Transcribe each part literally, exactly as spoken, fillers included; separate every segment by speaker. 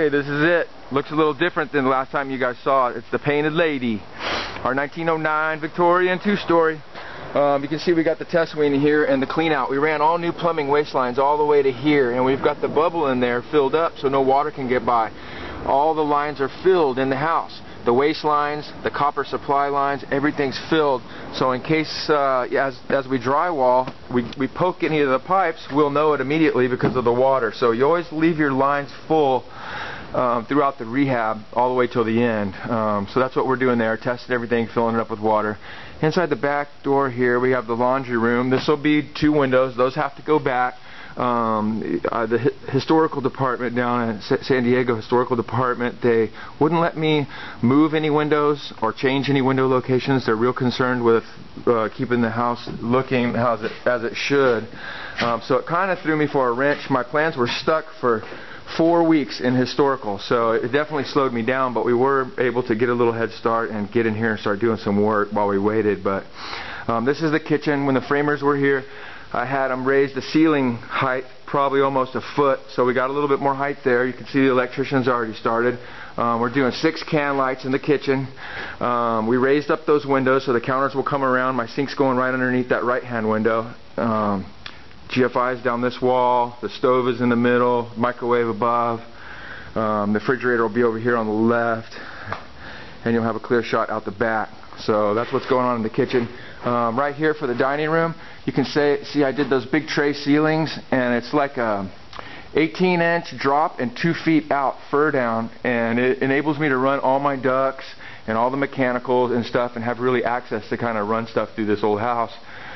Speaker 1: Okay, this is it. Looks a little different than the last time you guys saw it. It's the Painted Lady, our nineteen oh nine Victorian two-story. Um, you can see we got the test wing here and the clean out. We ran all new plumbing waste lines all the way to here, and we've got the bubble in there filled up so no water can get by. All the lines are filled in the house. The waste lines, the copper supply lines, everything's filled. So in case, uh, as, as we drywall, we, we poke any of the pipes, we'll know it immediately because of the water. So you always leave your lines full um, throughout the rehab all the way till the end. Um, so that's what we're doing there, testing everything, filling it up with water. Inside the back door here, we have the laundry room. This will be two windows. Those have to go back. Um, uh, the hi historical department down at San Diego Historical Department, they wouldn't let me move any windows or change any window locations. They're real concerned with uh, keeping the house looking as it, as it should. Um, so it kind of threw me for a wrench. My plans were stuck for four weeks in historical, so it definitely slowed me down, but we were able to get a little head start and get in here and start doing some work while we waited. But um, this is the kitchen. When the framers were here, I had them raise the ceiling height probably almost a foot, so we got a little bit more height there. You can see the electricians already started. Um, we're doing six can lights in the kitchen. Um, we raised up those windows so the counters will come around. My sink's going right underneath that right hand window. Um, G F I's down this wall, the stove is in the middle, microwave above. Um, the refrigerator will be over here on the left, and you'll have a clear shot out the back. So that's what's going on in the kitchen. Um, right here for the dining room, you can say, see I did those big tray ceilings, and it's like a eighteen inch drop and two feet out, fur down, and it enables me to run all my ducts and all the mechanicals and stuff and have really access to kind of run stuff through this old house,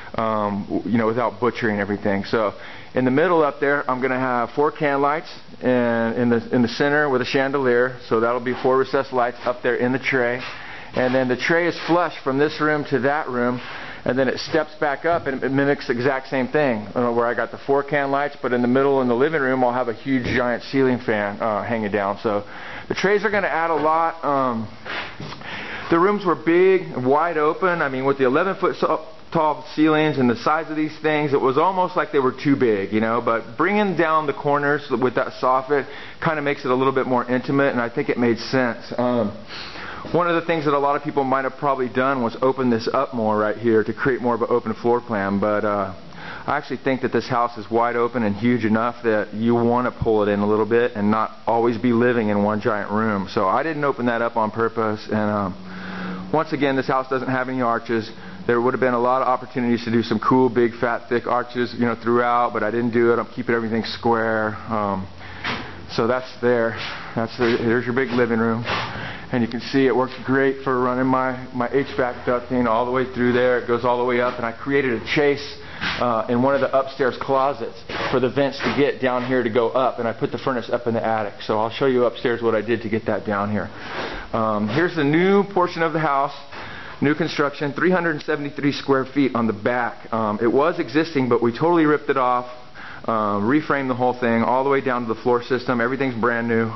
Speaker 1: um, you know, without butchering everything. So in the middle up there, I'm going to have four can lights, and in the, in the center with a chandelier, so that'll be four recessed lights up there in the tray. And then the tray is flush from this room to that room, and then it steps back up and it mimics the exact same thing, uh, where I got the four can lights, but in the middle in the living room I'll have a huge giant ceiling fan uh, hanging down. So the trays are going to add a lot. Um, the rooms were big and wide open. I mean, with the eleven foot so tall ceilings and the size of these things, it was almost like they were too big, you know, but bringing down the corners with that soffit kind of makes it a little bit more intimate, and I think it made sense. Um, One of the things that a lot of people might have probably done was open this up more right here to create more of an open floor plan, but uh, I actually think that this house is wide open and huge enough that you want to pull it in a little bit and not always be living in one giant room. So I didn't open that up on purpose, and um, once again, this house doesn't have any arches. There would have been a lot of opportunities to do some cool, big, fat, thick arches, you know, throughout, but I didn't do it. I'm keeping everything square. Um, so that's there. That's the, there's your big living room. And you can see it works great for running my, my H V A C ducting all the way through there. It goes all the way up, and I created a chase uh, in one of the upstairs closets for the vents to get down here to go up, and I put the furnace up in the attic. So I'll show you upstairs what I did to get that down here. Um, here's the new portion of the house. New construction, three hundred seventy-three square feet on the back. Um, it was existing, but we totally ripped it off, um, reframed the whole thing all the way down to the floor system. Everything's brand new.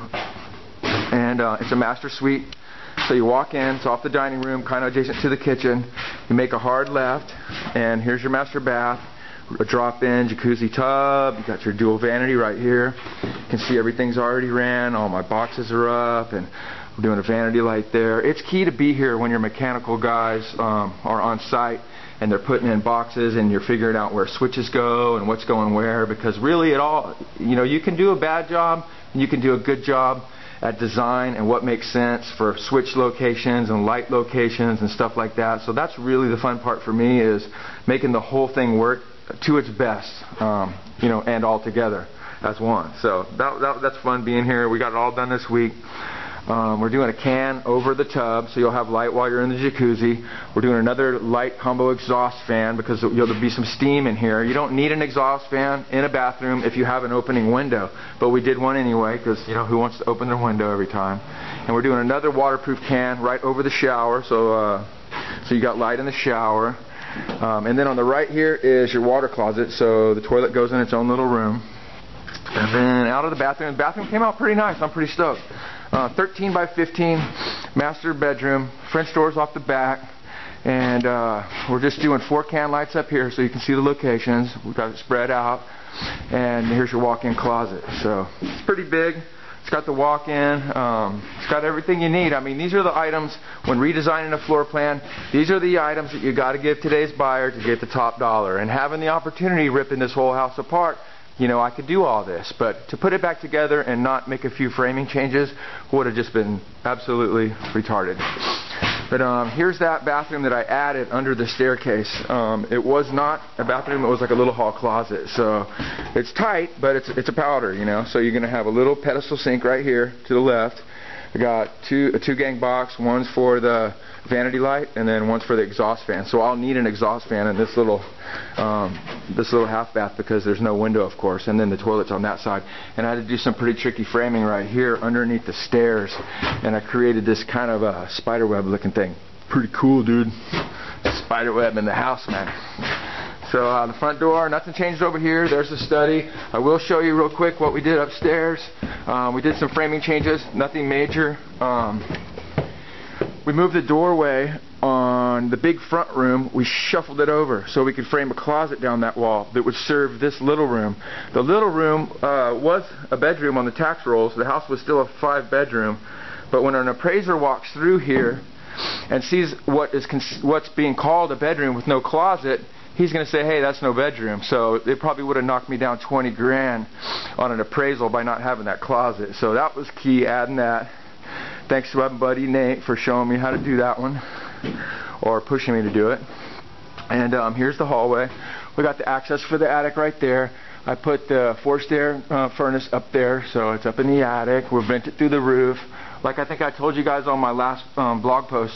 Speaker 1: And uh, it's a master suite. So you walk in, it's off the dining room, kind of adjacent to the kitchen. You make a hard left, and here's your master bath, a drop-in jacuzzi tub. You got your dual vanity right here. You can see everything's already ran. All my boxes are up, and we're doing a vanity light there. It's key to be here when your mechanical guys um, are on site and they're putting in boxes and you're figuring out where switches go and what's going where, because really it all, you know, you can do a bad job and you can do a good job at design and what makes sense for switch locations and light locations and stuff like that. So that's really the fun part for me, is making the whole thing work to its best, um, you know, and all together as one. So that, that, that's fun being here. We got it all done this week. Um, we're doing a can over the tub, so you'll have light while you're in the jacuzzi. We're doing another light combo exhaust fan because you know, there'll be some steam in here. You don't need an exhaust fan in a bathroom if you have an opening window, but we did one anyway because, you know, who wants to open their window every time? And we're doing another waterproof can right over the shower, so uh, so you got light in the shower. Um, and then on the right here is your water closet, so the toilet goes in its own little room. And then out of the bathroom, the bathroom came out pretty nice. I'm pretty stoked. Uh, thirteen by fifteen master bedroom, French doors off the back, and uh, we're just doing four can lights up here so you can see the locations. We've got it spread out, and here's your walk-in closet. So it's pretty big. It's got the walk-in. Um, it's got everything you need. I mean, these are the items when redesigning a floor plan. These are the items that you got to give today's buyer to get the top dollar. And having the opportunity ripping this whole house apart, you know, I could do all this, but to put it back together and not make a few framing changes would have just been absolutely retarded. But um, here's that bathroom that I added under the staircase. Um, it was not a bathroom, it was like a little hall closet. So it's tight, but it's, it's a powder, you know. So you're going to have a little pedestal sink right here to the left. I got two, a two gang box, one's for the vanity light and then one's for the exhaust fan. So I'll need an exhaust fan in this little um, this little half bath because there's no window, of course, and then the toilet's on that side. And I had to do some pretty tricky framing right here underneath the stairs, and I created this kind of a spider web looking thing. Pretty cool, dude. Spider web in the house, man. So uh, the front door, nothing changed over here. There's the study. I will show you real quick what we did upstairs. Um, we did some framing changes, nothing major. Um, we moved the doorway on the big front room. We shuffled it over so we could frame a closet down that wall that would serve this little room. The little room uh, was a bedroom on the tax rolls. The house was still a five bedroom. But when an appraiser walks through here and sees what is what's being called a bedroom with no closet, he's going to say, hey, that's no bedroom. So it probably would have knocked me down twenty grand on an appraisal by not having that closet. So that was key, adding that. Thanks to my buddy Nate for showing me how to do that one, or pushing me to do it. And um, here's the hallway. We got the access for the attic right there. I put the forced air uh, furnace up there, so it's up in the attic. We'll vent it through the roof. Like I think I told you guys on my last um, blog post,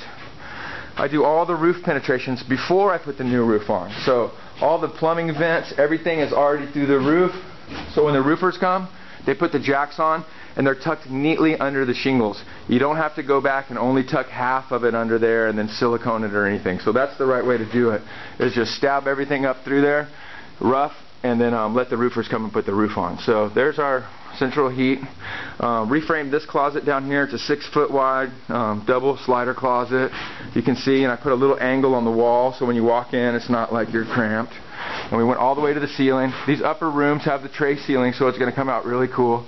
Speaker 1: I do all the roof penetrations before I put the new roof on. So all the plumbing vents, everything is already through the roof. So when the roofers come, they put the jacks on and they're tucked neatly under the shingles. You don't have to go back and only tuck half of it under there and then silicone it or anything. So that's the right way to do it, is just stab everything up through there, rough, and then um, let the roofers come and put the roof on. So there's our central heat. Uh, reframed this closet down here. It's a six foot wide um, double slider closet. You can see, and I put a little angle on the wall so when you walk in it's not like you're cramped. And we went all the way to the ceiling. These upper rooms have the tray ceiling, so it's going to come out really cool.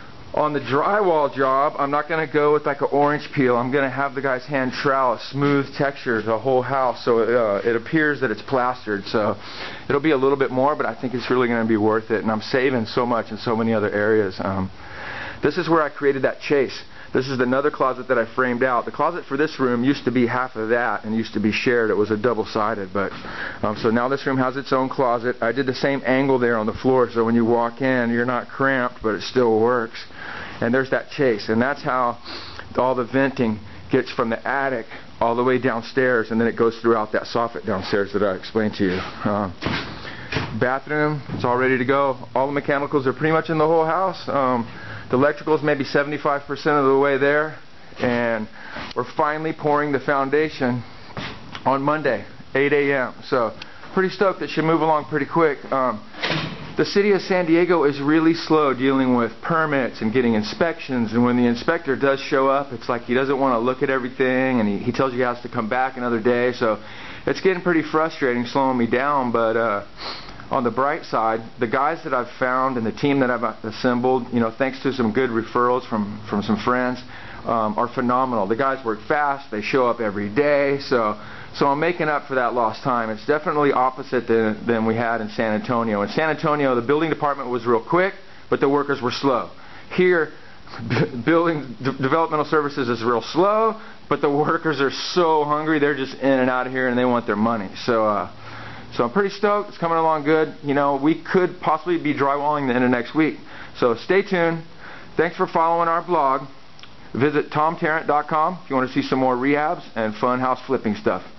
Speaker 1: On the drywall job, I'm not going to go with like an orange peel. I'm going to have the guy's hand trowel a smooth texture the whole house, so it, uh, it appears that it's plastered. So it'll be a little bit more, but I think it's really going to be worth it. And I'm saving so much in so many other areas. Um, this is where I created that chase. This is another closet that I framed out. The closet for this room used to be half of that and used to be shared. It was a double-sided, but um, so now this room has its own closet. I did the same angle there on the floor, so when you walk in, you're not cramped, but it still works. And there's that chase, and that's how all the venting gets from the attic all the way downstairs, and then it goes throughout that soffit downstairs that I explained to you. Um, bathroom, it's all ready to go. All the mechanicals are pretty much in the whole house. Um, the electrical is maybe seventy-five percent of the way there, and we're finally pouring the foundation on Monday, eight A M So pretty stoked. It should move along pretty quick. Um, The city of San Diego is really slow dealing with permits and getting inspections, and when the inspector does show up, it's like he doesn't want to look at everything, and he, he tells you he has to come back another day. So it's getting pretty frustrating, slowing me down. But uh, on the bright side, the guys that I've found and the team that I've assembled, you know, thanks to some good referrals from from some friends, um, are phenomenal. The guys work fast. They show up every day. So. So I'm making up for that lost time. It's definitely opposite than, than we had in San Antonio. In San Antonio, the building department was real quick, but the workers were slow. Here, building d developmental services is real slow, but the workers are so hungry. They're just in and out of here, and they want their money. So, uh, so I'm pretty stoked. It's coming along good. You know, we could possibly be drywalling the end of next week. So stay tuned. Thanks for following our blog. Visit tom tarrant dot com if you want to see some more rehabs and fun house flipping stuff.